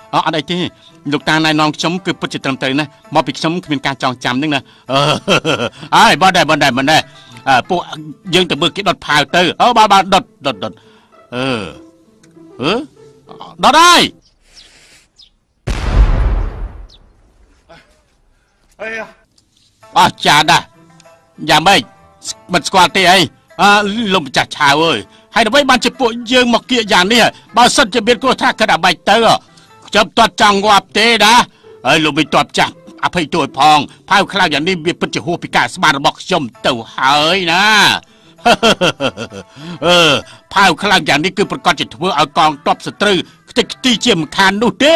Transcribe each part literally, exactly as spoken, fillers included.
អូអត់អីទេលោកតាណែនាំខ្ញុំគឺពិតជាត្រឹមត្រូវណាស់មកពីខ្ញុំគ្មានការចងចាំហ្នឹងណាអឺហើយបើដែរបើដែរបើដែរពួកយើងទៅមើលគេដុតផាវទៅអូបាទបាទដុតដុតដុតអឺអឺដុតហើយអីអស់ចាដែរយ៉ាងម៉េចមិនស្គាល់ទេអីអើលោកម្ចាស់ឆាវអើយហើយដើម្បីបានជាពួកយើងមកគៀកយ៉ាងនេះបើសិនជាមានគ្រោះថ្នាក់កើតអាបែកទៅខ្ញុំទាត់ចង់ងាប់ទេណាហើយលោកវិទាត់ចាស់អភ័យទោសផងផៅខ្លាំងយ៉ាងនេះវាពិតជាហួសពីការស្មានរបស់ខ្ញុំទៅហើយណាអឺផៅខ្លាំងយ៉ាងនេះគឺប្រកាសជាធ្វើឲ្យកងទ័ពសត្រូវខ្ទេចខ្ទីជាមិនខាននោះទេ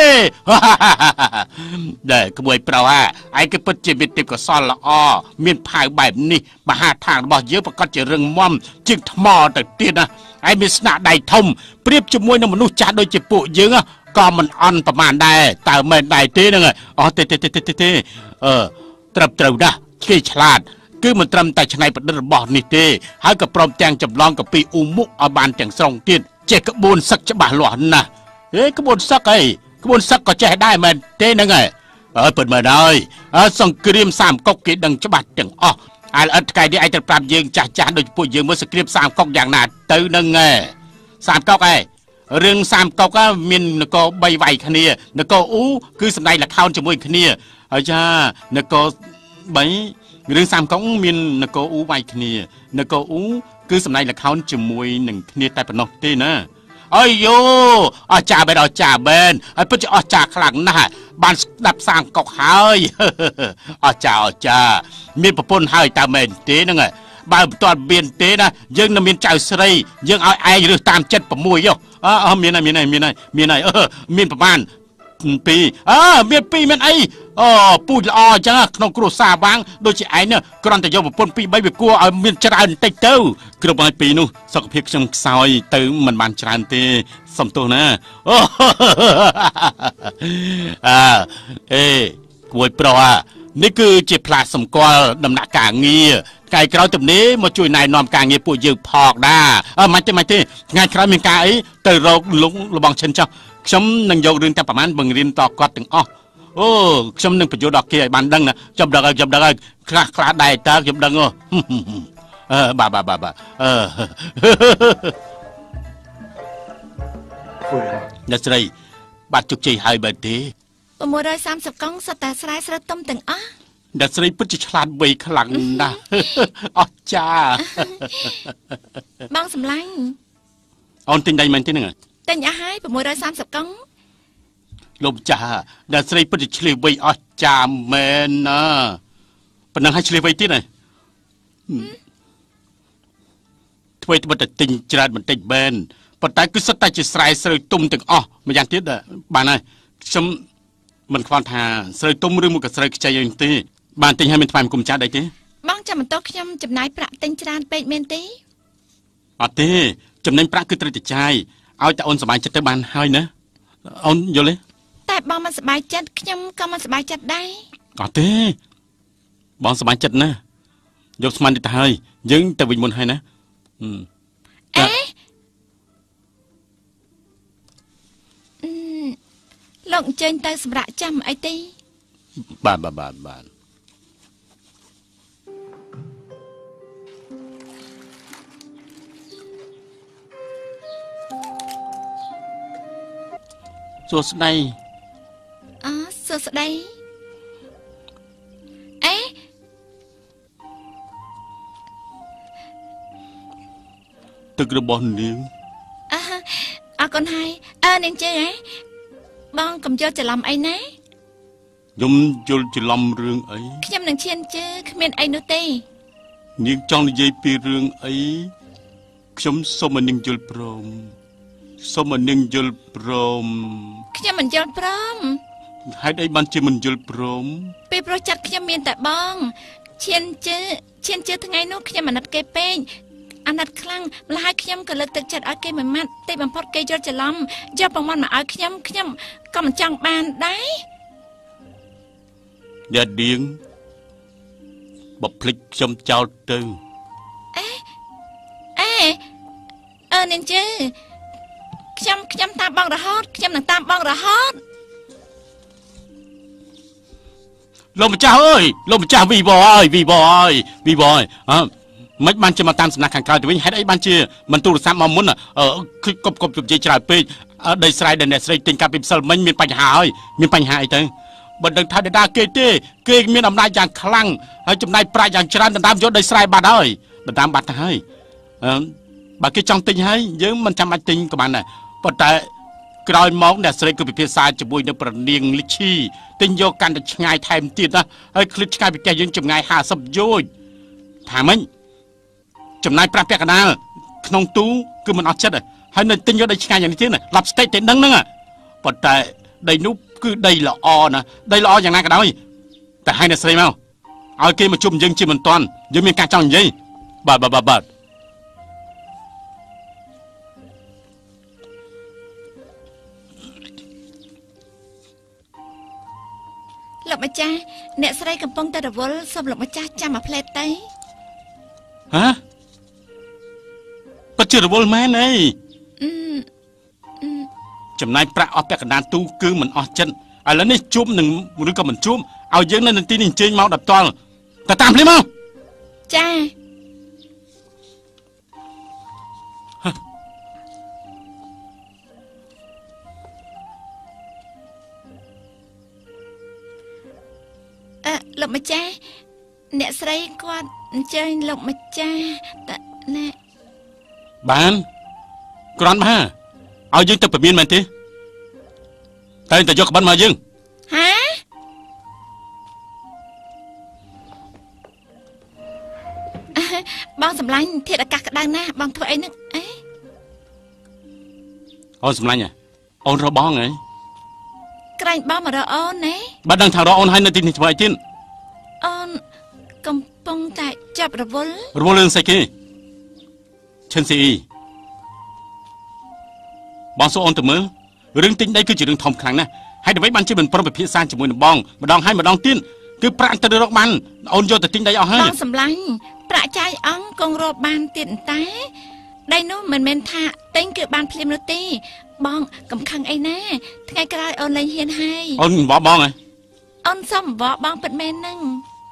ដែលក្មួយប្រោហ่าឯងគឺពិតជាមានទេពកោសលល្អមានផៅបែបនេះមហាឋានរបស់យើងប្រកាសជារឹងមាំជាងថ្មទៅទៀតណាឯងមានស្នាដៃធំប្រៀបជាមួយនឹងមនុស្សចាស់ដូចជាពួកយើងក៏មិនអន់ប្រមាណដែរតើមែនដែរទេហ្នឹងអូទេទេទេទេអឺត្រឹមត្រូវណាស់ឆ្កេឆ្លាតគឺមិនត្រឹមតែច្នៃប្រឌិតរបស់នេះទេហើយក៏ព្រមទាំងចម្លងកាពីអ៊ូមុខឲ្យបានទាំងស្រុងទៀតចេះក្បួនសឹកច្បាស់លាស់ណាស់ហេក្បួនសឹកអីក្បួនសឹកក៏ចេះដែរមែនទេហ្នឹងហើយអើពិតមែនហើយសង្គ្រាមសាមកុកគេដឹងច្បាស់ទាំងអស់អាលអិតថ្ងៃនេះឯងត្រូវប្រាប់យើងចាស់ចាស់ដូចពួកយើងមើលសង្គ្រាមសាមកុកយ៉ាងណាទៅហ្នឹងឯងសាមកុកឯងរឿងសាមកុកមាននគរបីវាយគ្នានគរអ៊ូគឺសម្ដែងល្ខោនជាមួយគ្នាហើយចានគរបីរឿងសាមកុកមាននគរអ៊ូវាយគ្នានគរអ៊ូគឺសម្ដែងល្ខោនជាមួយនឹងគ្នាតែប៉ុណ្ណោះទេណាអើយយោអស្ចារ្យបែបអស្ចារ្យបែបហើយពិតជាអស្ចារ្យខ្លាំងណាស់បានស្ដាប់សាមកុកហើយអស្ចារ្យអស្ចារ្យមានប្រពន្ធហើយតើមែនទេហ្នឹងបើមិនទាន់មានទេណាយើងនៅមានចៅស្រីយើងឲ្យឯងរើសតាមចិត្ត6យោអឺមានហើយមានហើយមានហើយមានហើយអឺមានប្រហែលពីរអឺមានពីរមានអីអូពូជល្អអញ្ចឹងក្នុងគ្រួសារវាងដូចជាឯងគ្រាន់តែយកប្រពន្ធពីរបីវាគួរឲ្យមានច្រើនបន្តិចទៅគ្រប់ហើយពីរនោះសុខភាពខ្ញុំខ្សោយទៅមិនបានច្រើនទេសំទោសណាអូអើអេគួយប្រុសអានេះគឺជាផ្លាកសម្គាល់ដំណាក់ការងារថ្ងៃក្រោយទំនេរមកជួយណែនាំការងារពួកយើងផងដែរអឺមិនទេមិនទេថ្ងៃក្រោយមានការអីទៅរកលោកលបងឈិនចុះខ្ញុំនឹងយករឿងតែប្រហែលបង្រៀនតគាត់ទាំងអស់អូខ្ញុំនឹងបញ្យល់ដល់គេឲ្យបានដឹងណាខ្ញុំដឹងហើយខ្ញុំដឹងហើយខ្លះខ្លះដែរតើខ្ញុំដឹងអូអឺបាទបាទបាទអឺអ្នកស្រីបាត់ជោគជ័យហើយបើទេ 630កុងសិតតែស្រែស្រែទុំទាំងអស់អ្នកស្រីពិតជាឆ្លាតវៃខ្លាំងណាស់អស្ចារ្យបងសម្លាញ់អូនទិញដៃមែនទេហ្នឹងទិញអស់ហើយ630កុងលោកម្ចាស់អ្នកស្រីពិតជាឆ្លៀសវៃអស្ចារ្យមែនណាប៉ុណ្ណឹងឲ្យឆ្លៀសវៃទៀតហើយធ្វើត្បិតតែទិញច្រើនបន្តិចមែនប៉ុន្តែគឺសិតតែជាស្រែស្រូវទុំទាំងអស់ម្យ៉ាងទៀតបានហើយខ្ញុំមិនខ្វល់ថាស្រូវទុំឬមួយក៏ស្រូវខ្ចីអីទេបានទិញឲ្យមានថ្លៃគុំចាស់អីទេបងចាំបន្តខ្ញុំចំណាយប្រាក់ទិញច្រើនពេកមែនទេអត់ទេចំណេញប្រាក់គឺត្រូវតែចាយឲ្យតែអូនសប្បាយចិត្តទៅបានហើយណាអូនយល់ទេតែបងមិនសប្បាយចិត្តខ្ញុំក៏មិនសប្បាយចិត្តដែរអត់ទេបងសប្បាយចិត្តណាយកស្មានទៅហើយយើងទៅវិញមុនហើយណាអេលោកអញ្ជើញទៅសម្រាប់ចាំអីទេបាទបាទបាទបាទសួស្ដីអឺសួស្ដីអេទឹករបស់នាងអើអរគុណហើយអើនាងជើហ៎បងកុំយល់ច្រឡំអីណាខ្ញុំយល់ច្រឡំរឿងអីខ្ញុំនឹងឈានជើគ្មានអីនោះទេនាងចង់និយាយពីរឿងអីខ្ញុំសូមឲ្យនាងយល់ព្រមសូមឲ្យនាងយល់ព្រមខ្ញុំមិនយល់ព្រមហេតុអីបានជាមិនយល់ព្រមពេលប្រុសចិត្តខ្ញុំមានតែបងឈានជើឈានជើថ្ងៃនោះខ្ញុំអាណិតគេពេកអាណិតខ្លាំងម្ល៉េះហើយខ្ញុំក៏លើកទឹកចិត្តឲ្យគេមួយម៉ាត់តែបំផុតគេយល់ច្រឡំយកប្រមាណមកឲ្យខ្ញុំខ្ញុំក៏មិនចង់បានដែរយ៉ាឌៀងបើភ្លេចខ្ញុំចោលទៅអេអេអើនាងជើខ្ញុំខ្ញុំតាមបងរហូតខ្ញុំនឹងតាមបងរហូតលំម្ចាស់អើយលំម្ចាស់វីបអើយវីបអើយវីបអើយអើមិនបានជាមកតាមសំណាក់ខាងក្រៅទៅវិញហេតុអីបានជាមិនទូរស័ព្ទមកមុនគឺគប់គប់ជជែកច្រើនពេកដីស្រែដែលអ្នកស្រីទិញកាប់ពីម្សិលមិញមានបញ្ហាហើយមានបញ្ហាអីទៅបើដឹងថាដដាគេទេគេមានអំណាចយ៉ាងខ្លាំងហើយចំណាយប្រាក់យ៉ាងច្រើនដណ្ដើមយកដីស្រែបាត់ហើយដណ្ដើមបាត់ទៅហើយអឺបើគេចង់ទិញហើយយើងមិនចាំបាច់ទិញក៏បានដែរប៉ុន្តែក្រោយមកអ្នកស្រីគឺពិភាក្សាជាមួយនឹងប្រនាងលីឈីទិញយកកាន់តែឆ្ងាយថែមទៀតណាហើយឃ្លីបឆ្ងាយពីផ្ទះយើងចម្ងាយហាសិបយោជន៍ថាម៉េចចំណាយប្រាក់ពាក់កណ្ដាលក្នុងទូគឺមិនអត់ចិត្តហើយនៅទិញយកដីឆ្ងាយយ៉ាងនេះទៀតណាឡប់ស្តេកតែដឹងហ្នឹងប៉ុន្តែដីនោះគឺដីល្អណាដីល្អយ៉ាងណាក៏ដោយតែឲ្យអ្នកស្រីមកឲ្យគេមកជុំយើងជាមិនតាន់យើងមានការចង់និយាយបាទបាទបាទលោកម្ចាស់អ្នកស្រីកំពុងតែរវល់សូមលោកម្ចាស់ចាំមកផ្លែតទៅហ៎ពិតជារវល់មែនអីចំណាយប្រាក់អស់ពាក់កណ្ដាលទូគឺមិនអស់ចិត្តឥឡូវនេះជួបនឹងឬក៏មិនជួបឲ្យយើងនៅនឹងទីនេះអញ្ជើញមកដល់ផ្ទាល់តែតាមភ្លាមមកចាអឺលោកម្ចាស់អ្នកស្រីគាត់អញ្ជើញលោកម្ចាស់តែណែបានគ្រាន់បានឲ្យយើងទៅពមៀនមែនទេតែតែយកក្បិនមកយើងហាបងសម្លាញ់ធាតុអាកាសក្តៅណាស់បងធ្វើអីនឹងអេអូនសម្លាញ់អូនរបងហ៎ក្រែងបងមករកអូនណាបាត់ដឹងថារកអូនហើយនៅទីនេះធ្វើអីទៀតអូនកំពុងតែចាប់រវល់រវល់រឿងស្អីគេឈិនស៊ីអ៊ីបងសូអូនទៅមើលរឿងទិញដីគឺជារឿងធំខ្លាំងណាស់ហើយដើម្បីបានជាមិនប្រំពិភាក្សាជាមួយនឹងបងម្ដងហើយម្ដងទៀតគឺប្រាក់ទៅរកបានអូនយកទៅទិញដីអស់ហើយបងសម្លាញ់ប្រាក់ចាយអង្គគង់រកបានទៀតតែដីនោះមិនមែនថាទិញគឺបានភ្លាមនោះទេបងកំខឹងអីណាថ្ងៃក្រោយអូនលែងហ៊ានហើយអូនបបបងហ៎អូនសុំបបបងពិតមែនហ្នឹង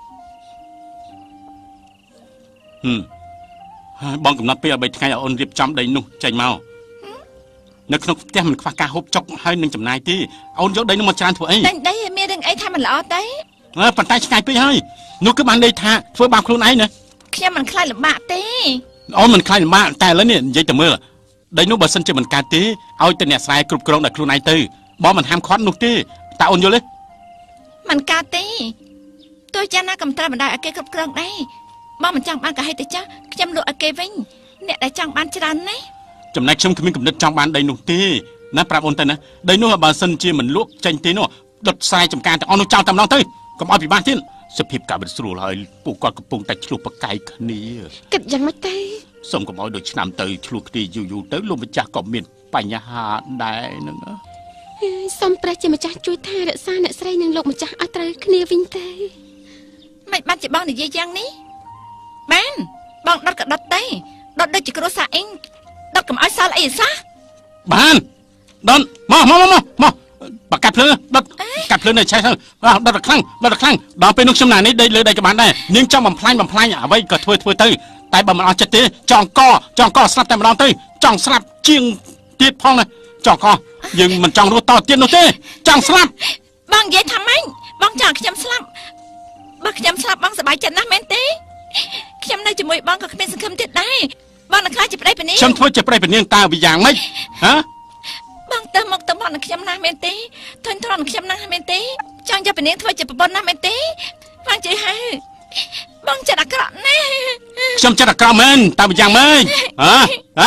ហឹមហើយបងកំណត់ពេលឲ្យបីថ្ងៃឲ្យអូនរៀបចំដីនោះចេញមកនៅក្នុងផ្ទះមិនខ្វះការហូបចុកហើយនឹងចំណាយទេអូនយកដីនោះមកច្រើនធ្វើអីដីដីមានរឿងអីថាមិនល្អទេអើប៉ុន្តែឆ្ងាយពេកហើយនោះគឺបានន័យថាធ្វើបាបខ្លួនឯងណាខ្ញុំមិនខ្លាចលំបាកទេអូនមិនខ្លាចលំបាកតែឥឡូវនេះនិយាយទៅមើលដីនោះបើសិនជាមិនកើតទេឲ្យតែអ្នកស្រែគ្រប់គ្រងដល់ខ្លួនឯងទៅបងមិនហាមឃាត់នោះទេតើអូនយល់ទេមិនកើតទេទោះយ៉ាងណាកំត្រាបណ្ដោយឲ្យគេគ្រប់គ្រងដែរបងមិនចង់បានក៏ឲ្យទៅចាស់ខ្ញុំលក់ឲ្យគេវិញអ្នកដែលចង់បានច្រើនណាចំណែកខ្ញុំគ្មានគំនិតចង់បានដីនោះទេណាប្រាប់អូនទៅណាដីនោះបើសិនជាមិនលក់ចេញទេនោះដុតខ្សែចំការទាំងអស់នោះចោលតែម្ដងទៅកុំឲ្យពិបាកទៀតសភាពការមិនស្រួលហើយពួកគាត់កំពុងតែឆ្លោះប្រកែកគ្នាគិតយ៉ាងម៉េចទេសូមកុំឲ្យដូចឆ្នាំទៅឆ្លោះគ្នាយូរយូរទៅលោកម្ចាស់ក៏មានបញ្ហាដែរហ្នឹងសូមព្រះជាម្ចាស់ជួយថែរក្សាអ្នកស្រីនិងលោកម្ចាស់ឲ្យត្រូវគ្នាវិញទេមិនបាច់ជាបងនិយាយយ៉ាងនេះបានបងដុតក៏ដុតទេដុតដូចជាគ្រួសារអ៊ីងដុតកុំឲ្យសល់អីសោះបានដុតមកមកមកមកបកាត់ភ្លើងដុតកាត់ភ្លើងនៅឆេះទៅដុតខ្លាំងដុតខ្លាំងដល់ពេលនោះខ្ញុំណានេះដីលើដីក៏បានដែរនាងចង់បំផ្លាញបំផ្លាញអ្វីក៏ធ្វើធ្វើទៅតែបើមិនអស់ចិត្តទេចង់កចង់កស្លាប់តែម្ដងទៅចង់ស្លាប់ជាងទៀតផងណាចង់កយើងមិនចង់រស់តទៀតនោះទេចង់ស្លាប់បងនិយាយថាម៉េចបងចង់ខ្ញុំស្លាប់បើខ្ញុំស្លាប់បងសប្បាយចិត្តណាស់មែនទេខ្ញុំនៅជាមួយបងក៏គ្មានសង្ឃឹមទៀតដែរបងនឹងខ្លាចជាប្តីពនាងខ្ញុំធ្វើជាប្តីពនាងតើវាយ៉ាងម៉េចហ៎បងទៅមកទៅមកនឹងខ្ញុំណាស់មែនទេធន់ទ្រាំនឹងខ្ញុំណាស់មែនទេចង់យកពនាងធ្វើជាប្រពន្ធណាស់មែនទេបងជិះហើយបងចិត្តអាក្រក់ណាស់ខ្ញុំចិត្តអាក្រក់មែនតើវាយ៉ាងម៉េចហ៎ហ៎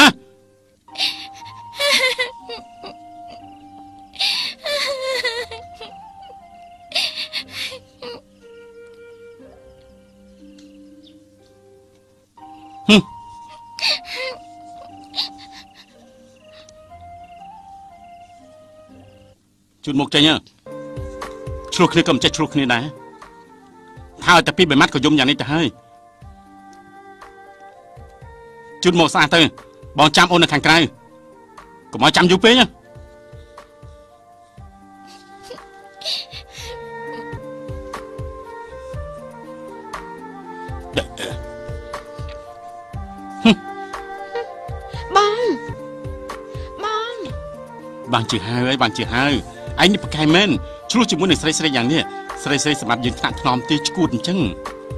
ហឹមជូនមកចេញឆ្លោះគ្នាក៏មិនចេះឆ្លោះគ្នាដែរថាឲ្យតែពីរបីម៉ាត់ក៏យំយ៉ាងនេះទៅហើយជូនមកស្អាតទៅបងចាំអូននៅខាងក្រៅកុំឲ្យចាំយូរពេកណាបានជឿហើយបានជឿហើយឯងនេះប្រកែមែនឆ្លោះជាមួយនឹងស្រីស្រីយ៉ាងនេះស្រីស្រីសម្រាប់យើងថ្នាក់ថ្នមទេឈួតអញ្ចឹង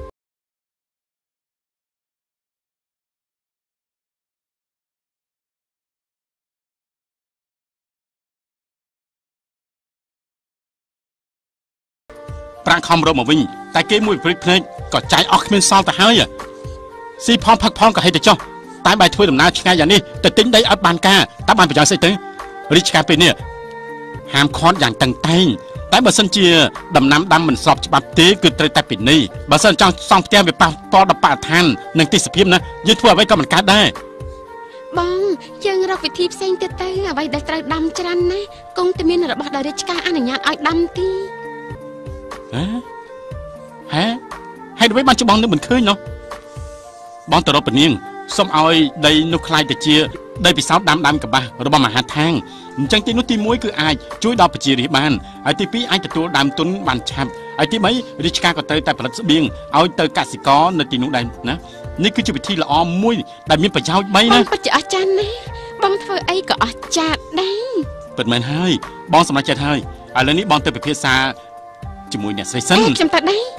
ប្រាំងខំរកមកវិញតែគេមួយព្រិចភ្នែកក៏ចាយអស់គ្មានសល់ទៅហើយស៊ីផងផឹកផងក៏ហេតុតែចុះតែបាយធ្វើដំណើរឆ្ងាយយ៉ាងនេះទៅទិញដីឲ្យបានការតើបានប្រយោជន៍ស្អីទៅរីឆ្កាពេលនេះហាមឃាត់យ៉ាងតឹងតែងតែបើសិនជាដំណាំដាំមិនស្របច្បាប់ទេគឺត្រូវតែពិន័យបើសិនចង់សង់ផ្ទះវាប៉ះពាល់ដល់បរិស្ថាននិងទេសភាពណាយើងធ្វើអ្វីក៏មិនកើតដែរបងយើងរកវិធីផ្សេងទៀតទៅអ្វីដែលត្រូវដាំច្រើនណាស់គង់តែមានរបស់ដែលរាជការអនុញ្ញាតឲ្យដាំទីហ៎ហ៎ហើយដើម្បីបានច្បងនឹងមិនឃើញនោះបងទៅរកពនាងសូមឲ្យដីនោះខ្លាយទៅជាដីពិសោធន៍ដាំដើមកបាសរបស់មហាឋានអញ្ចឹងទីនោះទីមួយគឺអាចជួយដល់ប្រជារាស្ត្របានហើយទីពីរអាចទទួលដើមទុនបានឆាប់ហើយទីបីរាជការក៏ត្រូវតែផលិតស្បៀងឲ្យទៅកសិករនៅទីនោះដែរណានេះគឺជាវិធីល្អមួយដែលមានប្រយោជន៍បីណាពិតជាអស្ចារ្យណាស់បងធ្វើអីក៏អស្ចារ្យដែរពិតមែនហើយបងសម្រេចចិត្តហើយឥឡូវនេះបងទៅពិភាក្សាជាមួយអ្នកស្រីសិនខ្ញុំទៅដែរ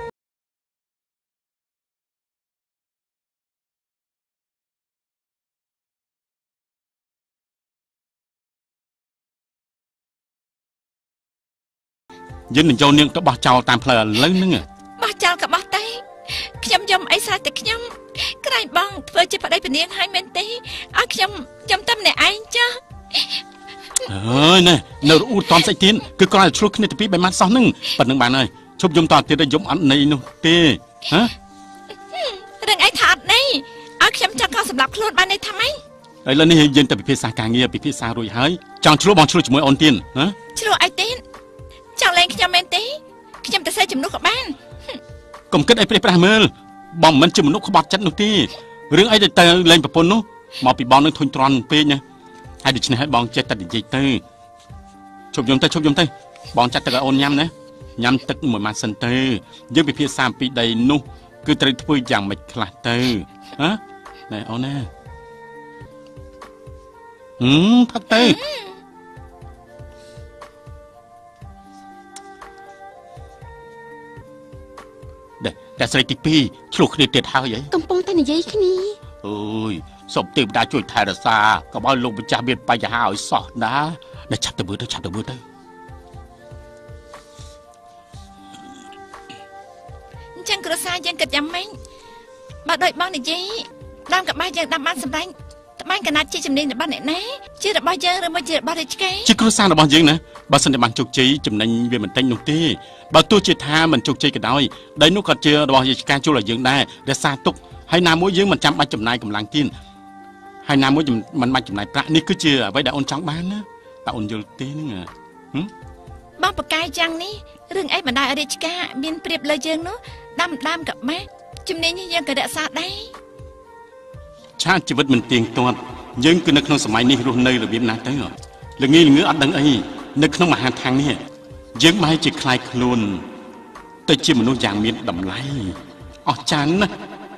យើងនឹងចូលនាងទៅបោះចោលតាមផ្លូវឥឡូវហ្នឹងបោះចោលក៏បោះតែខ្ញុំយំអីស្រេចតែខ្ញុំក្រែងបងធ្វើជាប្តីពនាងឲ្យមែនទេឲ្យខ្ញុំខ្ញុំតែម្នាក់ឯងចាអើយណែនៅរអ៊ូតតំស្អីទៀតគឺគ្រាន់តែឆ្លោះគ្នាទៅពីបែបម៉ាត់សោះហ្នឹងប៉ុណ្្នឹងបានហើយឈប់យំតទៀតយំអត់ន័យនោះទេហ៎រឿងអីថាអត់ន័យឲ្យខ្ញុំចាត់កោសម្រាប់ខ្លួនបានន័យថាម៉េចឥឡូវនេះយើងទៅពិភាក្សាការងារពិភាក្សារួចហើយចង់ឆ្លោះបងឆ្លោះជាមួយអូនទៀតហ៎ឆ្លោះអីទៀតចង់លេងខ្ញុំមែនទេខ្ញុំទៅសេជំនួសក៏បានកុំគិតអីប្រេះប្រាស់មើលបងមិនជាមនុស្សក្បត់ចិត្តនោះទេរឿងអីទៅលេងប្រពន្ធនោះមកពីបងនឹងធុញទ្រាន់ពេកណាហើយដូច្នេះឲ្យបងចេះតែនិយាយទៅជប់យំទៅជប់យំទៅបងចាត់ទឹកឲ្យអូនញ៉ាំណាញ៉ាំទឹកមួយម៉ាត់សិនទៅយើងពិភាក្សាអំពីដីនោះគឺត្រូវធ្វើយ៉ាងម៉េចខ្លះទៅហ៎ណែអូនណាហឹមផឹកទៅតែស្រីទីពីរឆ្លោះគ្នាទៀតហើយអីកំពុងតែនិយាយគ្នាអើយសុំទេវតាជួយថែរក្សាកុំឲ្យលោកម្ចាស់មានបញ្ហាឲ្យសោះណាតែចាប់ទៅមើលទៅចាប់ទៅមើលទៅអញ្ចឹងគ្រួសារយើងគិតយ៉ាងម៉េចបើដូចបងនិយាយដើមកបាសយើងដាំបានសម្រេចត្បាញកណាត់ជាចំណេញរបស់អ្នកណាជារបស់យើងឬមួយជារបស់រាជការជាគ្រួសាររបស់យើងណាបើសិនតែបានជោគជ័យចំណេញវាមិនតិចនោះទេបើទោះជាថាមិនជោគជ័យក៏ដោយដីនោះក៏ជារបស់រាជការជួយឲ្យយើងដែររក្សាទុកហើយណាមួយយើងមិនចាំបាច់ចំណាយកម្លាំងទៀតហើយណាមួយមិនបាច់ចំណាយប្រាក់នេះគឺជាអ្វីដែលអូនចង់បានណាតើអូនយល់ទេហ្នឹងហឹមបងបកាយយ៉ាងនេះរឿងអីបណ្ដាឲ្យរាជការមានព្រៀបលើយើងនោះដាំដាំកបាសចំណេញនេះយើងក៏រក្សាដែរឆាកជីវិតមិនទៀងទាត់យើងគឺនៅក្នុងសម័យនេះរស់នៅរបៀបណាទៅល្ងាល្ងើអត់ដឹងអីនៅក្នុងមហាឋាននេះយើងបែរជាคล้ายខ្លួនទៅជាមនុស្សយ៉ាងមានតម្លៃអស្ចារ្យណាស់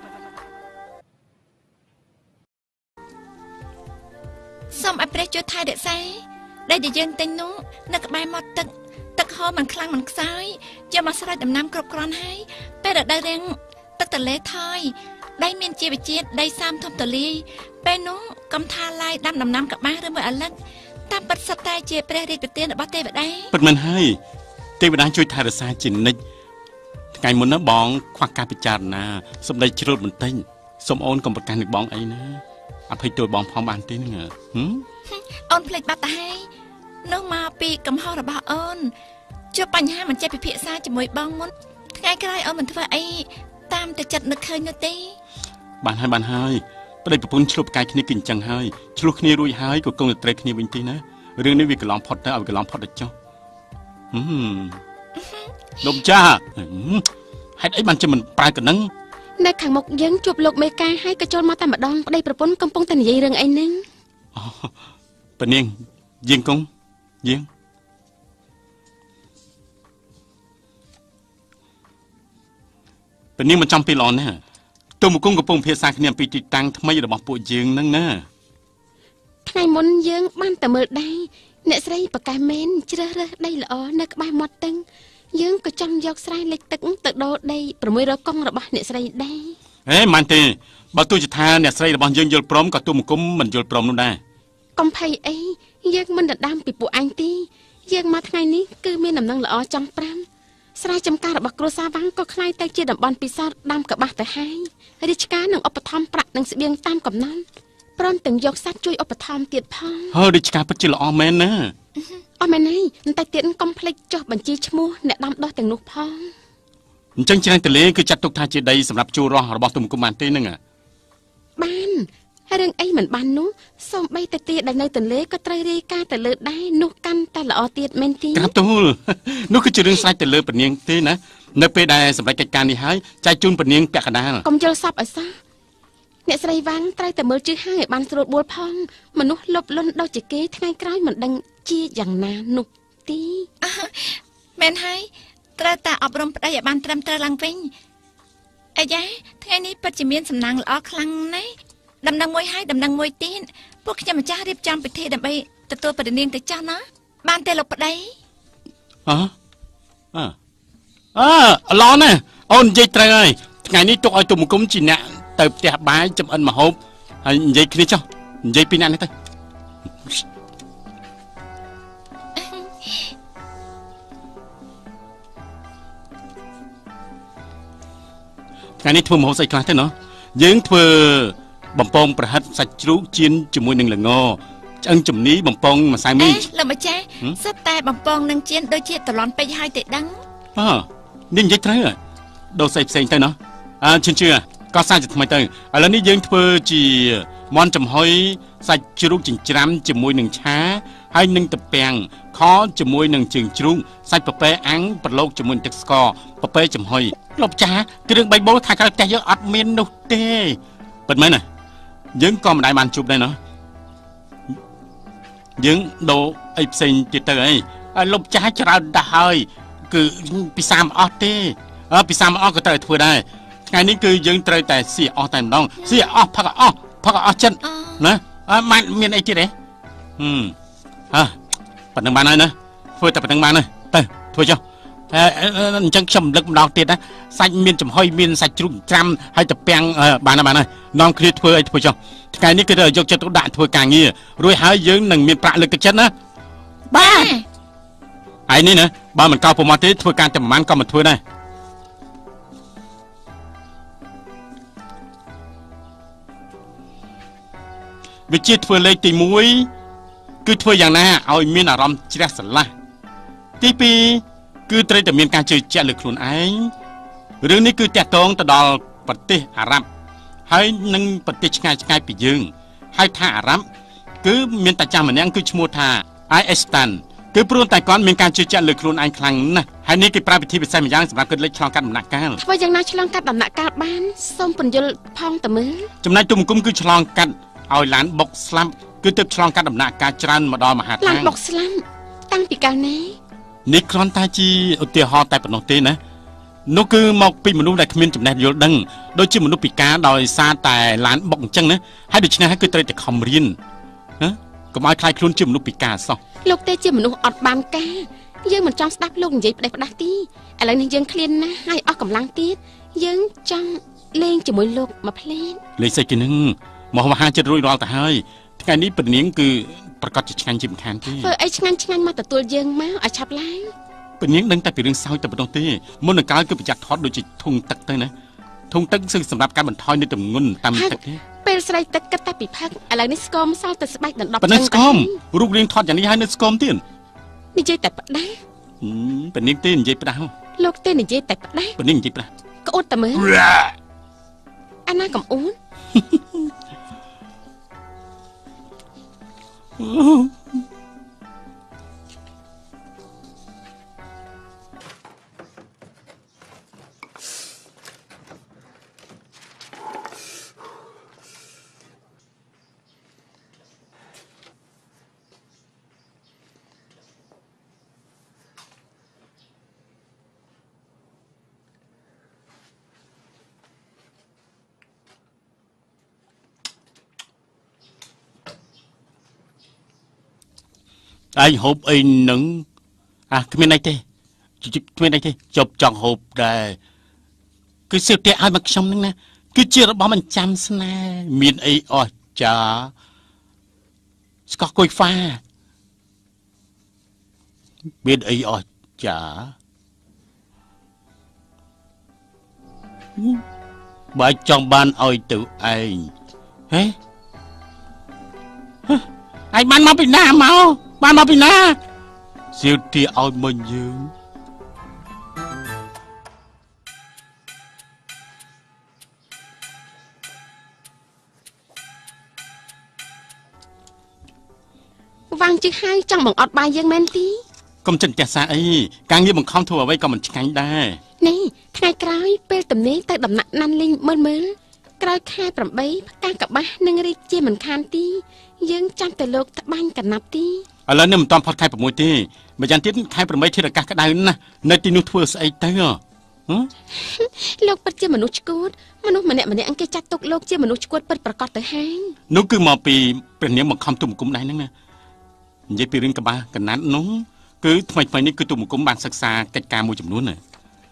សូមឲ្យព្រះជួយថែរក្សាដែលយើងទិញនោះនៅក្បែរមាត់ទឹកទឹកហូរមិនខ្លាំងមិនខ្សោយយកមកស្រោចដំណាំគ្រប់គ្រាន់ហើយពេលរដូវរាំងទឹកទន្លេថយដីមានជីវជាតិដីសាមធំទលាយពេលនោះកំថាឡាយដាំដំណាំកបាសឬមួយអាលឹកតាមពិតសត្វតែជាព្រះរាជប្រទានរបស់ទេវតាពិតមែនហើយទេវតាជួយថែរក្សាជានិច្ចថ្ងៃមុនណាបងខ្វះការពិចារណាសម្ដីជ្រុលបន្តិចសូមអូនកុំប្រកាន់នឹងបងអីណាអភ័យទោសបងផងបានទេហ្នឹងហឹមអូនភ្លេចបាត់ទៅហើយនោះមកពីកំហុសរបស់អូនជួបបញ្ហាមិនចេះពិភាក្សាជាមួយបងមុនថ្ងៃក្រោយអូនមិនធ្វើអីតាមតែចិត្តនឹកឃើញនោះទេបានហើយបានហើយប្តីប្រពន្ធឆ្លុបកាយគ្នាគឺអញ្ចឹងហើយឆ្លោះគ្នារួចហើយក៏គង់តែត្រេកគ្នាវិញទេណារឿងនេះវាកន្លងផុតទៅឲ្យកន្លងផុតទៅចុះហឹមលោកចាហេតុអីបានជាមិនប្រើកណ្ដឹងនៅខាងមុខយើងជួបលោកមេការហើយក៏ចូលមកតែម្ដងប្តីប្រពន្ធកំពុងតែនិយាយរឿងអីហ្នឹងអូប៉នាងយើងកុំយើងប៉នាងមិនចំពីល្អណាស់ទូមគង្គកំពុងភាសាគ្នាអំពីទីតាំងថ្មីរបស់ពួកយើងហ្នឹងណាថ្ងៃមុនយើងបានតែមើលដែរអ្នកស្រីប្រកាសមែនជ្រើសរើសដីល្អនៅក្បែរមាត់ទឹកយើងក៏ចង់យកស្រែលិចទឹកទៅដូរដី6រកកង់របស់អ្នកស្រីដែរហេមិនទេបើទោះជាថាអ្នកស្រីរបស់យើងយល់ព្រមក៏ទូមង្គមមិនយល់ព្រមនោះដែរកុំភ័យអីយើងមិនដណ្ដើមពីពួកអញទេយើងមកថ្ងៃនេះគឺមានដំណឹងល្អចង់ប្រាំស្រែចម្ការរបស់គ្រួសារវាំងក៏ខ្លាយទៅជាតំបន់ពិសោធន៍ដាំកបាស់ទៅហើយរាជការនឹងឧបត្ថម្ភប្រាក់និងស្បៀងតាមកំណត់ព្រមទាំងយកសัตว์ជួយឧបត្ថម្ភទៀតផងហើយរាជការពិតជាល្អមែនណាអស់មែនហើយតែទៀតកុំភ្លេចចុះបញ្ជីឈ្មោះអ្នកដាំដុះទាំងនោះផងអញ្ចឹងច្រាំងទលេគឺចាត់ទុកថាជាដីសម្រាប់ជួររស់របស់ទូមង្គមបានទេហ្នឹងបានហើយរឿងអីមិនបាននោះសូម្បីតែទាដែលនៅទន្លេក៏ត្រូវរាយការណ៍ទៅលើដែរនោះកាន់តែល្អទៀតមែនទេក្រាបទូលនោះគឺជារឿងស្រេចទៅលើពនាងទេណានៅពេលដែលសម្រាប់កិច្ចការនេះហើយចែកជូនពនាងពាក់កណ្ដាលកុំយល់សប្តិអសោះអ្នកស្រីវ៉ាន់ត្រូវតែមើលជឿហើយឲ្យបានស្រួលបួលផងមនុស្សលុបលុនដូចជាគេថ្ងៃក្រោយមិនដឹងជាយ៉ាងណានោះទេមែនហើយត្រូវតែអប់រំប្តីឲ្យបានត្រឹមត្រូវឡើងវិញអាយ៉ាថ្ងៃនេះពិតជាមានសំណាងល្អខ្លាំងណាស់ដំណឹងមួយហើយដំណឹងមួយទៀតពួកខ្ញុំម្ចាស់រៀបចំពិធីដើម្បីទទួលប្រនាងទៅចាស់ណាបានទេលោកប្តីអើអើអើឡនណាអូននិយាយត្រូវហើយថ្ងៃនេះទុកឲ្យទូមង្គមជាអ្នកទៅផ្ទះបាយចំអិនម្ហូបហើយនិយាយគ្នាចុះនិយាយពីអ្នកនេះទៅថ្ងៃនេះធ្វើម្ហូបស្អីខ្លះទៅណោះយើងធ្វើបំពងប្រហិតសាច់ជ្រូកចៀនជាមួយនឹងល្ងឆ្អឹងជំនីបំពងម្សៅមីលោកម្ចាស់សិតតែបំពងនឹងចៀនដូចជាតឡន់ពេជ្រហើយទេដឹងអើនេះនិយាយត្រូវដូរស្អីផ្សេងទៅណោះអើជឿជឿក៏សាច់ថ្មីទៅឥឡូវនេះយើងធ្វើជាមាន់ចំហុយសាច់ជ្រូកចិញ្ច្រាំជាមួយនឹងឆាហើយនឹងត្រពាំងខជាមួយនឹងជើងជ្រូកសាច់ប៉ប៉ែអាំងប្រឡូកជាមួយទឹកស្ករប៉ប៉ែចំហុយលោកចាគ្រឿងបីបូរថាក្រៅផ្ទះយើងអត់មាននោះទេពិតមែនណាយើងក៏មិនដែលបានជួបដែរណោះយើងដូរអីផ្សេងទៀតទៅអីហើយលោកចាស់ច្រើនដាស់ហើយគឺពិសាមិនអស់ទេអើពិសាមិនអស់ក៏ត្រូវធ្វើដែរថ្ងៃនេះគឺយើងត្រូវតែស៊ីអស់តែម្ដងស៊ីអស់ផឹកអស់ផឹកអស់ចិត្តណាអើមិនមានអីទៀតទេហឹមហ่าប៉ុណ្្នឹងបានហើយណាធ្វើតែប៉ុណ្្នឹងបានហើយទៅធ្វើចុះអញ្ចឹងខ្ញុំរំលឹកម្ដងទៀតណាសាច់មានចំហុយមានសាច់ជ្រូកច្រាំហើយត្រពាំងបានហើយបានហើយនាំគ្នាធ្វើអីធ្វើចុះថ្ងៃនេះគឺទៅយកចិត្តទុកដាក់ធ្វើការងាររួចហើយយើងនឹងមានប្រាក់លើកទឹកចិត្តណាបាទហើយនេះណាបើមិនកោប្រមាថទេធ្វើការតែប្រហែលក៏មិនធ្វើដែរវិជាធ្វើលេខទីមួយគឺធ្វើយ៉ាងណាឲ្យមានអារម្មណ៍ជ្រះស្រឡះទីពីរគឺត្រូវតែមានការជឿជាក់លើខ្លួនឯងរឿងនេះគឺតាក់ទងទៅដល់ប្រទេសអារ៉ាប់ហើយនឹងប្រទេសឆ្ងាយឆ្ងាយពីយើងហើយថាអារ៉ាប់គឺមានតាចាស់ម្នាក់គឺឈ្មោះថាអៃអេស្តានគឺព្រោះតែគាត់មានការជឿជាក់លើខ្លួនឯងខ្លាំងណាស់ហើយនេះគេប្រើវិធីពិសេសម្យ៉ាងសម្រាប់គិតលេខឆ្លងកាត់ដំណាក់កាលធ្វើយ៉ាងណាឆ្លងកាត់ដំណាក់កាលបានសូមពន្យល់ផងតើមើលចំណែកទុំគុំគឺឆ្លងកាត់ឲ្យឡានបុកស្លាប់គឺទើបឆ្លងកាត់ដំណាក់កាលច្រើនមកដល់មហាឋានឡានបុកស្លាប់តាំងពីកាលណានេះគ្រាន់តែជាឧទាហរណ៍តែប៉ុណ្ណោះទេណានោះគឺមកពីមនុស្សដែលគ្មានចំណេះយល់ដឹងដូចជាមនុស្សពិការដោយសារតែឡានបុកអញ្ចឹងណាហើយដូច្នេះហើយគឺត្រូវតែខំរៀនណាកុំឲ្យខ្លាចខ្លួនជាមនុស្សពិការសោះលោកទេជាមនុស្សអត់បានការយើងមិនចង់ស្ដាប់លោកនិយាយផ្ដេសផ្ដាស់ទេឥឡូវនេះយើងឃ្លានណាស់ហើយអស់កម្លាំងទៀតយើងចង់លេងជាមួយលោកមួយភ្លែតលេងស្អីគេនឹងមកមហាចិត្តរួចរាល់ទៅហើយថ្ងៃនេះពនាងគឺប្រកាសជាឆ្ងាញ់ជាមិនខានទេធ្វើអីឆ្ងាញ់ឆ្ងាញ់មកទទួលយើងមកឲ្យឆាប់ឡើងពនាងដឹងតែពីរឿងសើចតែប៉ុណ្ណោះទេមុននឹងកើតគឺប្រយ័ត្នថតដូចជាធុងទឹកទៅណាធុងទឹកគឺសម្រាប់ការបន្ថយនៅទម្ងន់តាមទឹកទេពេលស្រីទឹកគិតតែពីផឹកឥឡូវនេះស្គមសល់តែស្បែកដណ្ដប់ប៉ុណ្ណឹងស្គមរូបរាងថតយ៉ាងនេះហើយនៅស្គមទៀតនិយាយតែផ្ដាស់ពនាងទេនិយាយផ្ដាស់លោកទេនិយាយតែផ្ដាស់ពនាងនិយាយផ្ដាស់ក្អួតតែមើលអាណាកំអួន ai hộp ấy nứng à cái bên này thế cái bên này thế chụp chọn hộp đây cứ siêu tệ ai mặc xong nứng nè cứ chưa nó bỏ mình chăm nè miền ấy ôi chả có coi pha bên ấy ôi chả bà chọn ban ơi tự anh hế anh ban mau bị na mau ban mau bị na siêu tệ ơi mình dương vang chứ hai chẳng bằng ọt bài dương men tí công trình chả xa ấy càng như bằng không thua với còn mình cánh đây nè thay cày pel tầm ní tay đầm nặng năn linh mơ mơ cày khai bẩm bấy càng cả ba nâng ri chia mình khan tí dương chăm từ lục ta ban cả nạp tí ở lần này mình toàn phật khai bẩm môi tí mà dàn tiết khai bẩm mấy thì là các cái đài nè nơi tin nút thua ấy tới à lục bắt chia mình nút cút mình nút mà nè mà nè anh kia chặt tục lục chia mình nút cút bắt bật cọt tới hai nút cứ mò pìเป็นเนี้ยมันคำตุ่มกุ้มได้นั่นนะยิ่งปีริงกับบ้ากันนั้นน้องcứทำไมทำไมนี่คือตุ่มกุ้มบานศึกษากิจการมวยจำนวนน่ะ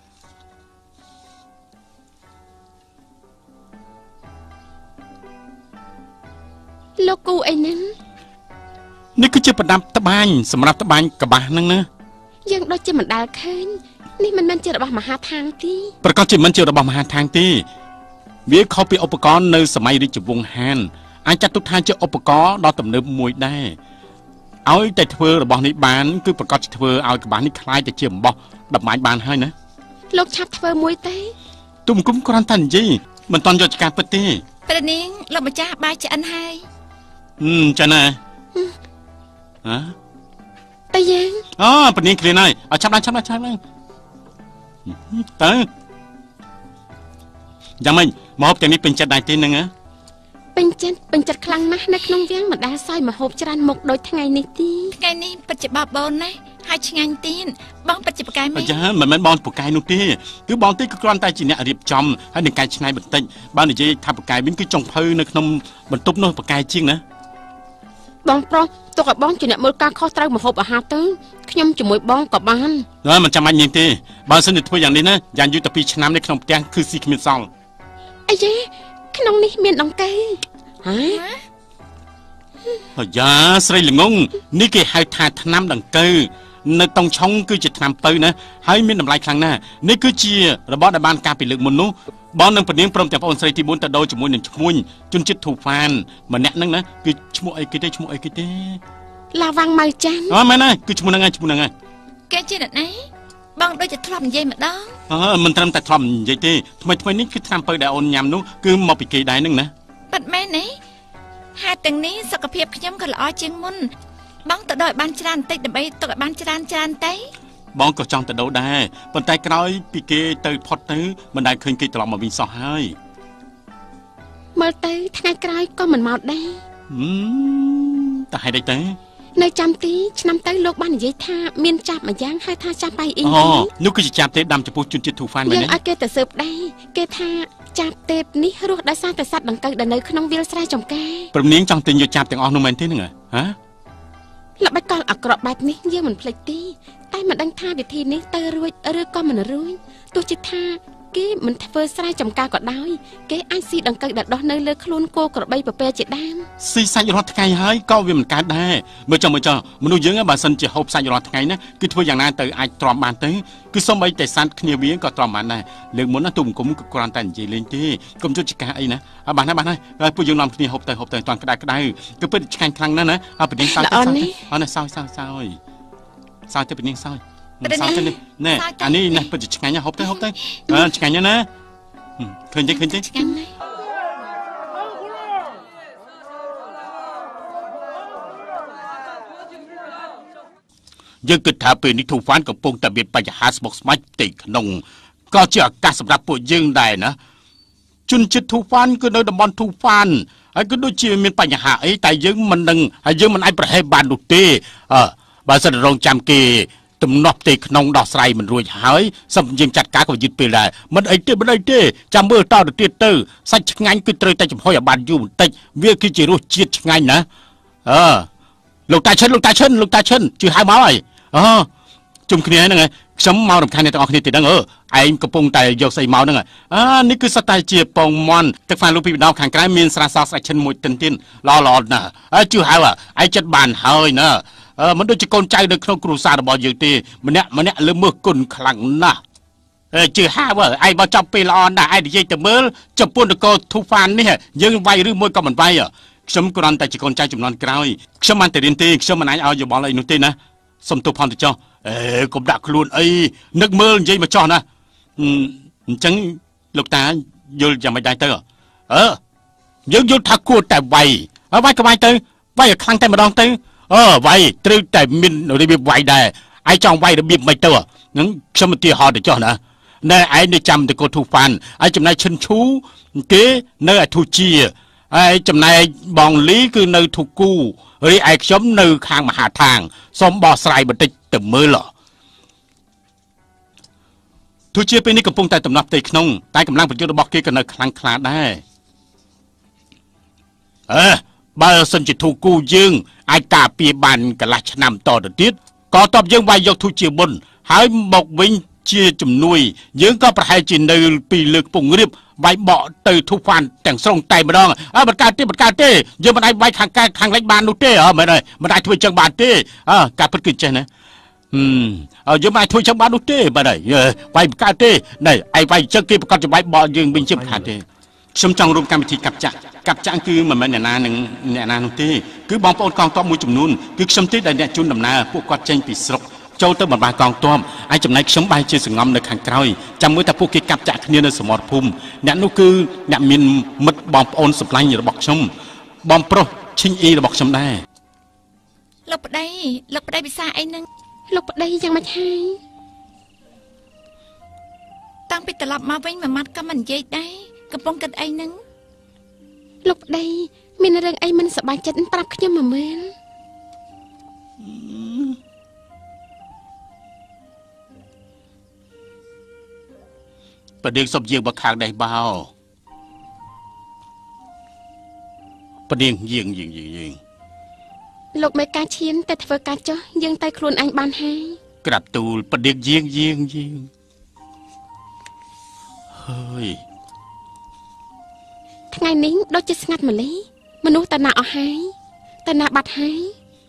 โลกูไอ้นั้นนี่คือเจ้าประดับตะบานสำหรับตะบานกับบ้านนั่งนะยังโดยเจ้ามันดาลคืนนี่มันมันเจอระบาดมหาทางตีประกอบจิตมันเจอระบาดมหาทางตีเวียเขาเป็นอุปกรณ์ในสมัยริจวงฮันอาจจะทุกทางเจออุปกรณ์ดอตำเนิบมวยได้เอาแต่เธอระบาดในบ้านคือประกอบจิตเธอเอากับบ้านนี่คล้ายแต่เจียมบ่ดับไม้บ้านให้นะโลกชับเธอมวยเต้ตุ่มกุ้มกรันทันจีมันตอนจัดการปฏิประเด็นเรามาจ้าบายจะอันให้อืมจะนะฮะแต่ยังอ๋อปนิเคลียร์หน่อยเอาชับได้ชับได้ชับได้เต๋อยังไม่มาพบแต่นี้เป็นจัดได้ทีนึงอ่ะเป็นจัดเป็นจัดครั้งนะนักน้องเวียงมาได้ซอยมาหอบจานหมกโดยทั้งไงนี่ทีไงนี่ปัจจุบันบอลนะให้ชิงานตีนบองปัจจุบันไงไม่ใช่เหมือนมันบอลปุกไก่นุ่งทีคือบอลตีก็กรอนใต้จีเนี่ยเรียบจอมให้หนึ่งไก่ชิงไงบันติบอลนี่จะทำปุกไก่บิ้งคือจงพื้นในขนมบรรทุกโน้ปุกไก่จริงนะบองโปรตัวกับบองจีเนี่ยมือการข้อเท้ามาหอบอาหารตื้อขยมจมูกบองกับบ้านเออมันจะมันยังทีบอลสนิททัวอย่างนี้นะยันยูตะปีชนะในขนมแดงคือซีคิมิซองไอ้เจ๊ขนมนี่เมียนดองเกยฮะเฮ้ยสไลหลงงนี่คือให้ทานทน้ำดังเกยในตรงช่องคือจะทำปืนนะให้มีน้ำลายครั้งหน้านี่คือเชียระบอบในบ้านการปิดลึกมนุษย์บอลนั่งปนเนียงพร้อมจากองค์สไลที่บุญตะโดจมูกหนึ่งชมุนจนจิตถูกฟันมันแน่นั่งนะคือชมุไอ้กิเต้ชมุไอ้กิเต้ลาวังมาจังอ๋อไม่นะคือชมุนังไงชมุนังไงแกจีนไหนบางโดยจะทำยัยมาดังอ๋อมันทำแต่ทำยัยเต้ทำไมทำไมนี่คือทำปืนแต่อนยำนู้คือมาปิดกีได้นั่งนะปัดแม่ไหนหาแต่งนี้สกปรกขยำกันละอ้อเชียงมุนบางตัวดอยบ้านจานเตะแต่ใบตัวบ้านจานจานเตะบองก็จ้องแต่โดดได้บนใต้กร้อยปีเกเตยพอดตื้อมันได้คืนกีตลอดมาวิ่งสองให้เมื่อเตยทางไกลก็เหมือนหมดได้อืมแต่ให้ได้เตยในจำตีฉันนำเตยโลกบ้านยัยท่าเมียนจับมาย่างให้ท่าจับไปเองอ๋อนุก็จะจับเตยดำจะพูดจุนจิตถูกฟันไปยังอาเกแต่เสิร์ฟได้เกท่าจับเตปนี้รู้ได้ซาแต่สัตว์ดังเกิดดันในขนมวิลสไลจอมแก่ปรมนี้จังติงอยู่จับแต่งออกนูมันที่หนึ่งเหรอฮะหลับไปก่อนอักกรอบแบบนี้เยี่ยมเหมือนเพลตีแต่มันดังท่าวิธีนี้เตยรวยเรือก็มันรวยตัวจิตท่าเก๋มันเฟอร์สไลจอมกาก็ได้เก๋ไอซีดังเกิดดัดดอนในเลือคลุนโกกระใบปะเปจิตดามซีสัญรอดไงเฮ้ยก็วิมันการได้เมื่อจังเมื่อจังมันดูเยอะไงบางสันจะหอบสัญรอดไงนะคือทัวอย่างนั้นเตยไอตรอมบานเตยคือสมัยแต่สันเนียวิ่งก็ตรอมบานได้เรื่องมันน่าตุ่มกุ้มกับกรานตันจีเลนที่กุมจุดจิกาไอ้นะเอาบานนะบานนะผู้ยังนำเนียหอบเตยหอบเตยตอนกระไดกระไดก็เป็นแข่งครั้งนั้นนะเอาไปเลี้ยงเศร้าเศร้าเอาเนี่ยเศร้าเศร้าเศร้าเศร้าจะเป็นเลี้ยงเศร้าเศร้าจะเนี่ยเนี่ยอันนี้นะเป็นจิกาเนี่ยหอบเตยหอบเตยเออจิกาเนี่ยนะเคยเจอเคยเจอยังกิดถาเป็นนิทุฟันกับปงแต่เบียดไปจะหาสมอกสมัยติขนงก็เจอการสำหรับพวกยังได้นะจุนจิตทุฟันก็โดยดมอนทุฟันไอ้ก็โดยเชื่อมีปัญหาไอ้แต่ยังมันดังไอ้ยังมันไอ้ประเทศบานดุตีเออบาสระรงจำกีตุ่มนอบตีขนงดอกไทรมันรวยหายสมยังจัดการกับยึดไปเลยมันไอ้เต้มันไอ้เต้จำเมื่อต้าเตี้ยเต้ใส่งานก็เตยแต่จำพอยบานอยู่ติเวียคือจีรู้จีดงานนะเออលោកតាឈិនលោកតាឈិនលោកតាឈិនជឿហៅមកហើយអូជុំគ្នាហ្នឹងឯងខ្ញុំមករំខានអ្នកទាំងអស់គ្នាទីហ្នឹងអឺឯងកំពុងតែយកស្អីមកហ្នឹងអានេះគឺសត្វតែជាពងមន់ទឹកហ្វានលូពីបដោខាងក្រៅមានស្រាសស្រាឈិនមួយតិនទៀតល្អល្អណាស់អើជឿហៅឯងចិត្តបានហើយណាអឺមិនដូចជាកូនចៅនៅក្នុងគ្រួសាររបស់យើងទេម្នាក់ម្នាក់លើមើលគុណខ្លាំងណាស់អើជឿហៅឯងបើចាប់ពេលល្អណាស់ឯងនិយាយទៅមើលចំពោះនគរទូហ្វាននេះយើងវាយឬមួយក៏មិនវាយខ្ញុំគ្រាន់តែជាកូនចៅចំនួនក្រោយខ្ញុំមិនតែរៀនទេខ្ញុំមិនអាចឲ្យយោបល់អីនោះទេណាសុំទោសផងទៅចុះអេកុំដាក់ខ្លួនអីនឹកមើលនិយាយមកចោះណាអញ្ចឹងលោកតាយល់យ៉ាងម៉េចដែរទៅអឺយើងយល់ថាគួរតែវាយហើយវាយក៏វាយទៅវាយឲ្យខ្លាំងតែម្ដងទៅអឺវាយត្រូវតែមានរបៀបវាយដែរឯងចង់វាយរបៀបមិនទៅហ្នឹងខ្ញុំឧទាហរណ៍ទៅចុះណាណែឯងនៅចាំតកូទូហ្វានឯងចំណែកឈិនឈូគេនៅឯធូជាហើយចំណែកបងលីគឺនៅធូគូរីឯខ្ញុំនៅខាងមហាថាងសូមបោះស្រាយបន្តិចទៅមើលទោះជាពេលនេះកំពុងតែដំណប់ផ្ទៃក្នុងតែកម្លាំងប្រយុទ្ធរបស់គេក៏នៅខ្លាំងក្លាដែរអើបើសិនជាធូគូយើងអាចការពារបានកន្លះឆ្នាំតទៅទៀតក៏តបយើងវាយយកធូជាមុនហើយមកវិញជាជំនួយយើងក៏ប្រហែលជានៅពីលើកពងរៀបវាយបកទៅធូហ្វានទាំងស្រុងតែម្ដងអើមិនកើតទេមិនកើតទេយើងមិនអាចវាយខាងកើតខាងលិចបាននោះទេអើមិនហើយមិនអាចធ្វើចឹងបានទេអើការពិតគឺចេះណាហឹមអើយើងមិនអាចធ្វើចឹងបាននោះទេមិនហើយវាយមិនកើតទេណែឯងវាយចឹងគេប្រកាសជាវាយបកយើងវិញជាមិនខានទេខ្ញុំចង់រួមកម្មវិធីកាប់ចាក់កាប់ចាក់គឺមិនមែនអ្នកណានឹងអ្នកណានោះទេគឺបងប្អូនកងទ័ពមួយចំនួនគឺខ្ញុំទេដែលអ្នកជួនដំណើរពួកគាត់ចេញពីស្រុកចូលទៅបំរើកងទ័ពហើយចំណែកខ្ញុំបែរជាសង្ងំនៅខាងក្រោយចាំមើលថាពួកគេកាប់ចាក់គ្នានៅសមរភូមិអ្នកនោះគឺអ្នកមានមិត្តបងប្អូនសម្លាញ់របស់ខ្ញុំបងប្រុសឈិញអ៊ីរបស់ខ្ញុំដែរលោកប្តីលោកប្តីពិសាអីហ្នឹងលោកប្តីយ៉ាងម៉េចហើយតាំងពីត្រឡប់មកវិញមួយម៉ាត់ក៏មិននិយាយដែរកំពុងគិតអីហ្នឹងលោកប្តីមានរឿងអីមិនសប្បាយចិត្តប្រាប់ខ្ញុំមួយមើលប្រដៀងសុបយើងបខាងដេះបោប្រដៀងយើងយើងយើងលោកមេការឈានតែធ្វើការចុះយើងទៅខ្លួនឯងបានហើយក្រាបទូលប្រដៀងយើងយើងយើងហើយថ្ងៃនេះដូចជាស្ងាត់ម្ល៉េះមនុស្សតាណាអស់ហើយតាណាបាត់ហើយ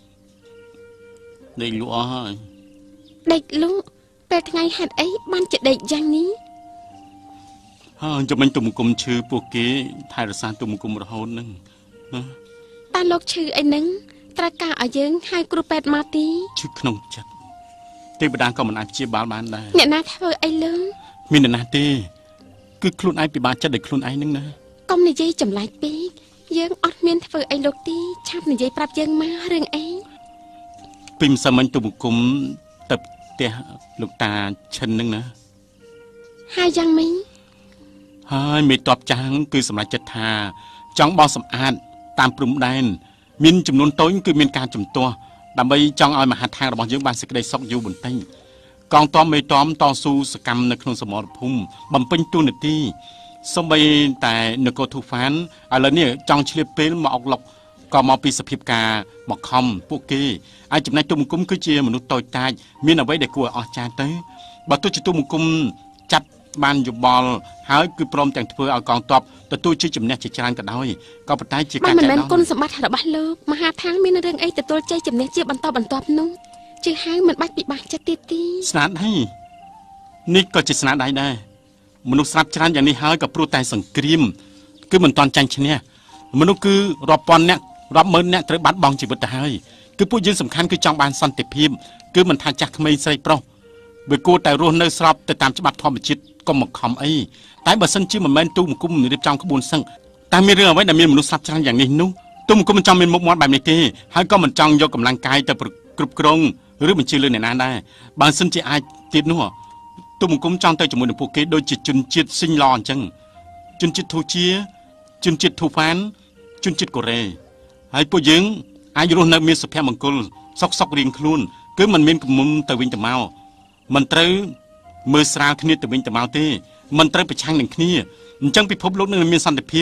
ដេកលក់អស់ហើយដេកលក់ពេលថ្ងៃហេតុអីបានជាដេកយ៉ាងនេះហើយចាំមិនទុំគុំឈឺពួកគេថែរក្សាទុំគុំរហូតហ្នឹងណាតាលោកឈឺអីហ្នឹងត្រូវការឲ្យយើងហៅគ្រូពេទ្យមកទីឈឺក្នុងចិត្តទេវតាក៏មិនអាចព្យាបាលបានដែរអ្នកណាធ្វើអីលើមានអ្នកណាទេគឺខ្លួនឯងពិបាកចិត្តដោយខ្លួនឯងហ្នឹងណាកុំនិយាយចម្លែកពេកយើងអត់មានធ្វើអីលោកទីឆាប់និយាយប្រាប់យើងមករឿងអីពីម្សិលមិញទុំគុំទៅផ្ទះលោកតាឈិនហ្នឹងណាហើយយ៉ាងម៉េចហើយមេតបចាងគឺសម្រាប់ចិត្តថាចង់បោះសម្អាតតាមព្រំដែនមានចំនួនតូចគឺមានការជំទាស់ដើម្បីចង់ឲ្យមហាឋានរបស់យើងបានសេចក្តីសុខយូរបន្តិចកងទ័ពមេតមតស៊ូសកម្មនៅក្នុងសមរភូមិបំពេញតួនាទីសូម្បីតែនគរធូហ្វានឥឡូវនេះចង់ឆ្លៀតពេលមកអុកឡុកក៏មកពីសភាពការមកខំពួកគេអាចចំណែកទុំគុំគឺជាមនុស្សតូចតាចមានអ្វីដែលគួរឲ្យអស្ចារ្យទៅបើទោះជាទុំគុំចាប់បានយោបល់ហើយគឺព្រមទាំងធ្វើឲ្យកងទ័ពទទួលជ័យជំនះជាច្រើនក៏ដោយក៏ប៉ុន្តែជាការមិនមែនគុណសម្បត្តិរបស់លោកមហាថាងមានរឿងអីទទួលជ័យជំនះជាបន្តបន្ទាប់នោះជឿហៅមិនបាច់ពិបាកចិត្តទៀតទេស្នាដៃនេះក៏ជាស្នាដៃដែរមនុស្សស្លាប់ច្រើនយ៉ាងនេះហើយក៏ព្រោះតែសង្គ្រាមគឺមិនទាន់ចាញ់ឈ្នះមនុស្សគឺរាប់ពាន់អ្នករាប់ម៉ឺនអ្នកត្រូវបាត់បង់ជីវិតទៅហើយគឺពួកយើងសំខាន់គឺចង់បានសន្តិភាពគឺមិនថាចាស់ក្មេងស្រីប្រុសវាគួរតែរស់នៅស្របទៅតាមច្បាប់ធម្មជាតិកុំមកខំអីតែបើសិនជាមិនមែនទូមង្គមរៀបចំក្បួនសឹងតែមានរឿងអ្វីដែលមានមនុស្សស្លាប់ច្រើនយ៉ាងនេះនោះទូមង្គមមិនចង់មានមុខមាត់បែបនេះទេហើយក៏មិនចង់យកកម្លាំងកាយទៅគ្រប់គ្រងឬបញ្ជាលើអ្នកណាដែរបើសិនជាអាចទៀតនោះទូមង្គមចង់ទៅជាមួយនឹងពួកគេដូចជាជនជាតិស៊ីងឡអញ្ចឹងជនជាតិធូជាជនជាតិធូហ្វានជនជាតិកូរ៉េហើយពួកយើងអាចរស់នៅមានសុភមង្គលសុខសុខរៀងខ្លួនគឺមិនមានគំនុំទៅវិញទៅមកមិនត្រូវមើលស្រាលគ្នាទៅវិញទៅមកទេមិនត្រូវប្រឆាំងនឹងគ្នាអញ្ចឹងពិភពលោកនឹងមានសន្តិភាព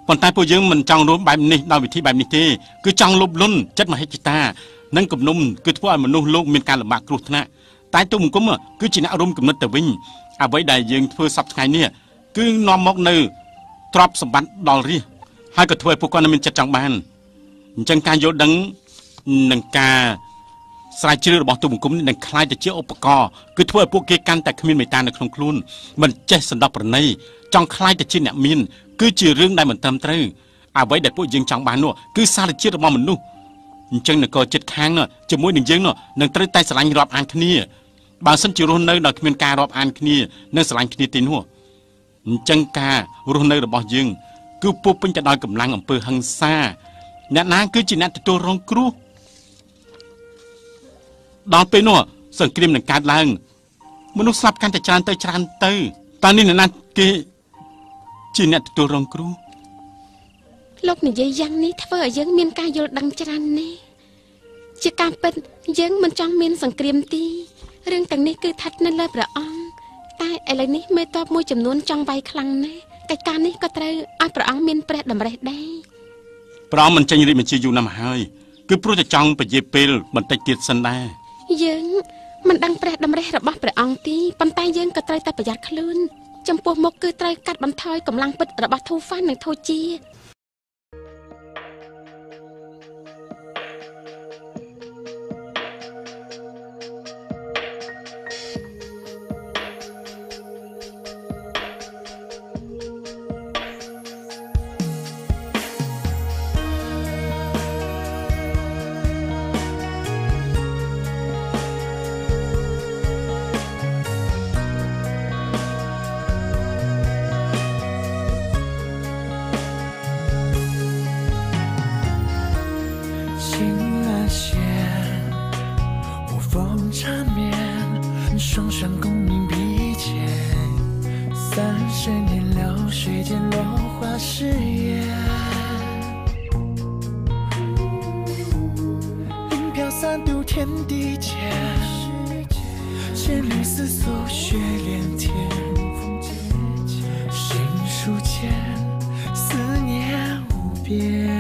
ប៉ុន្តែពួកយើងមិនចង់រស់បែបនេះដោយវិធីបែបនេះទេគឺចង់លុបលុនចិត្តមហិច្ឆតានិងគំនុំគឺធ្វើឲ្យមនុស្សលោកមានការលំបាកគ្រោះថ្នាក់តែទូបង្គំគឺជាអ្នករួមគំនិតទៅវិញអ្វីដែលយើងធ្វើសពថ្ងៃនេះគឺនាំមកនៅទ្រព្យសម្បត្តិដល់រាជហើយក៏ធ្វើឲ្យពួកគាត់មានចិត្តចង់បានអញ្ចឹងការយល់ដឹងនិងការស្រាវជ្រាវរបស់ទូបង្គំនេះនឹងคล้ายទៅជាឧបករណ៍គឺធ្វើឲ្យពួកគេកាន់តែគ្មានមេត្តានៅក្នុងខ្លួនមិនចេះសន្តោសប្រណីចង់คล้ายទៅជាអ្នកមានគឺជារឿងដែលមិនត្រឹមត្រូវអ្វីដែលពួកយើងចង់បាននោះគឺសារជាតិរបស់មនុស្សអញ្ចឹងនគរចិត្តខាងនោះជាមួយនឹងយើងនោះនឹងត្រូវតែស្រឡាញ់រាប់អានគ្នាបើមិនជារស់នៅដោយគ្មានការរាប់អានគ្នានិងស្រឡាញ់គ្នាទេនោះអញ្ចឹងការរស់នៅរបស់យើងគឺពោពេញទៅដោយកម្លាំងអំពើហិង្សាអ្នកណាគឺជាអ្នកទទួលរងគ្រោះដល់ពេលនោះសង្គ្រាមនឹងកើតឡើងមនុស្សស្លាប់កាន់តែច្រើនទៅច្រើនទៅតើនេះអ្នកណាគេជាអ្នកទទួលរងគ្រោះលោកនិយាយយ៉ាងនេះធ្វើឲ្យយើងមានការយល់ដឹងច្រើនណាស់ជាការពិតយើងមិនចង់មានសង្គ្រាមទេរឿងទាំងនេះគឺស្ថិតនៅលើព្រះអង្គតែឥឡូវនេះមេតបមួយចំនួនចង់វាយខ្លាំងណាស់កិច្ចការនេះក៏ត្រូវឲ្យព្រះអង្គមានព្រះតម្រេះដែរព្រះអង្គមិនចេញរាជបញ្ជាយូរណាស់មកហើយគឺព្រោះតែចង់ពជាពេលបន្តិចទៀតសិនដែរយើងមិនដឹងព្រះតម្រេះរបស់ព្រះអង្គទេប៉ុន្តែយើងក៏ត្រូវតែប្រយ័ត្នខ្លួនចំពោះមុខគឺត្រូវកាត់បន្ថយកម្លាំងពិតរបស់ធូហ្វាននិងធូជា双双功名比肩，三十年流水间落花誓言，鳞飘三度天地间，千缕丝素血连天，心书间思念无边。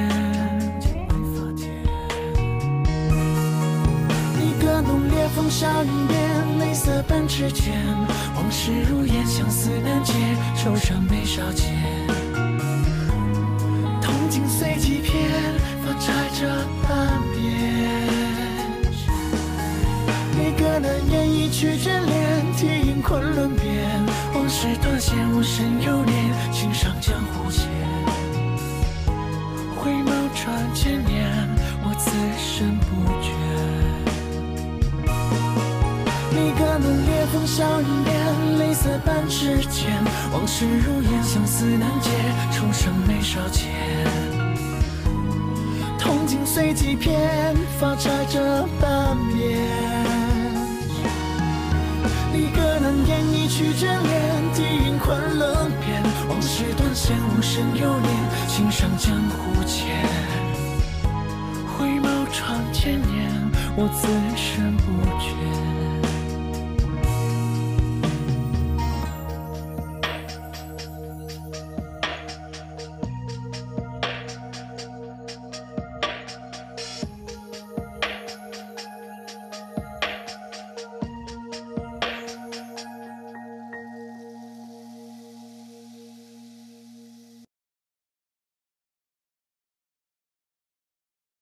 风沙云边，泪色半池间，往事如烟，相思难解，愁伤眉梢间。铜镜随几片，发钗着半边。你可能演一曲眷恋，题饮昆仑边。往事断线，无声犹念，情上江湖间。回眸转千年，我此生不觉。你可能烈风笑云边，泪色半池间，往事如烟，相思难解，愁伤眉梢间。铜镜随几片，发钗着半边。你可能演一曲眷恋，题饮昆仑边。往事断线，无声犹念，情上江湖间。回眸穿千年，我此生不觉。